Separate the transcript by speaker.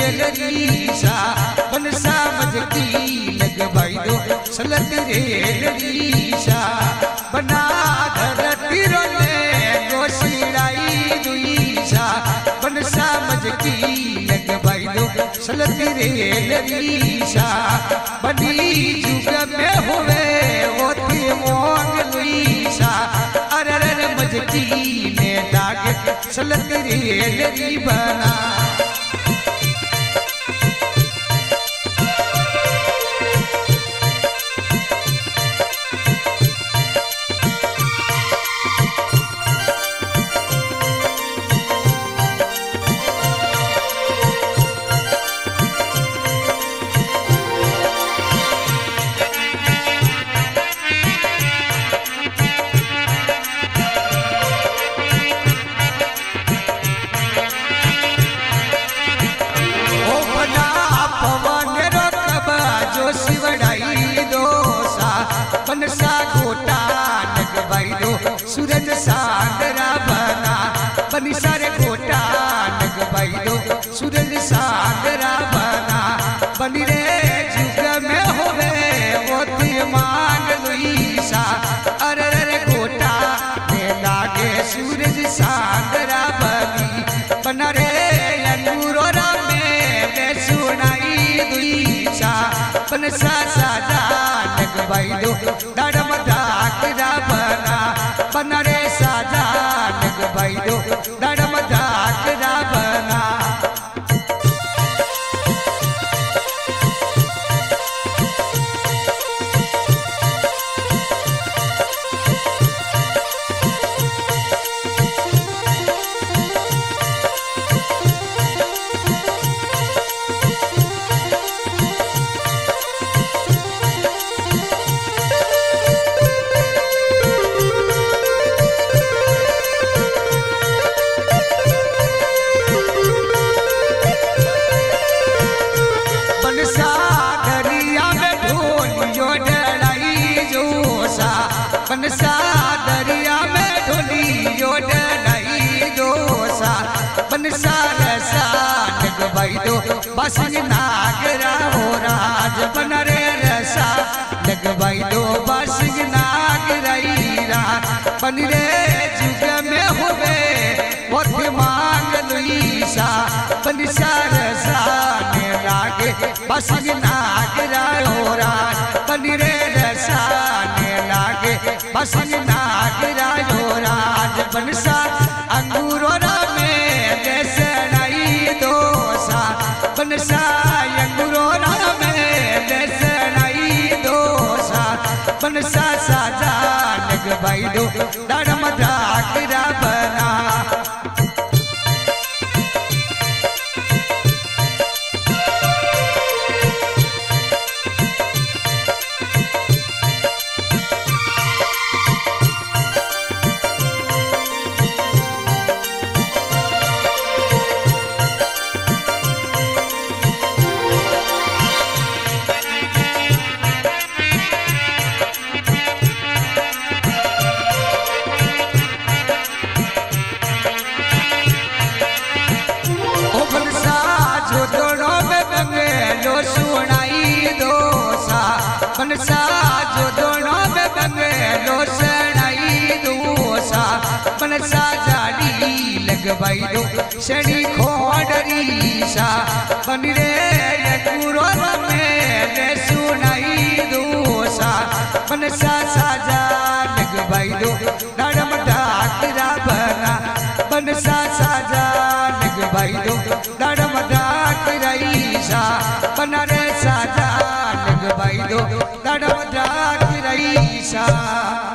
Speaker 1: रेलरीसा बनसा मजकी लगवाई दो सलत रेलरीसा बना धरती रोले गोशिड़ाई दुईसा बनसा मजकी लगवाई दो सलत रेलरीसा बनी जुग में हुए होती मोंग लुईसा अरे मजकी ने दाग सलत रेलरी बना बनसा गोटा लगवाई दो सूरज सांगरा बना बनी सारे गोटा लगवाई दो सूरज सांगरा बना बनी रे जुग में होवे होती मांग लुईसा अरे रे गोटा ने लागे सूरज सांगरा बनी बना रे अनुरोरा में सुनाई दुईसा बनसा सादा लगवाई दो दाड़म दाकरा बना बना रे सादा लगवाई दो दाड़म दाकरा बना बनसा दरिया में ढोलियो डलाई दोसा बनसा रसा लगवाई दो बासिंग नागरा हो राज बन रे रसा लगवाई दो बासिंग नागराई राज बन रे जुग में होवे होते मांग लुईसा बनसा रसा ने लागे बासिंग नागरा हो राज बन रे रसा बसन नागरा जो राज बनसा अंगूरोरा में देसनाई दोसा बनसा अंगूरोरा में देसनाई दोसा बनसा साजा लगवाई दो दाड़म दाकरा बना बनसा जो दोनों में बंगलो सड़ाई दोसा बनसा जाड़ी लगवाई दो शनि खोडरी सा बन रे गुरो में सुनाई दोसा बनसा साजा लगवाई दो दाड़म दाकरा बना बनसा साजा लगवाई दो दाड़म दाकराई सा बना रे साजा लगवाई दो दाड़म दाकराई सा।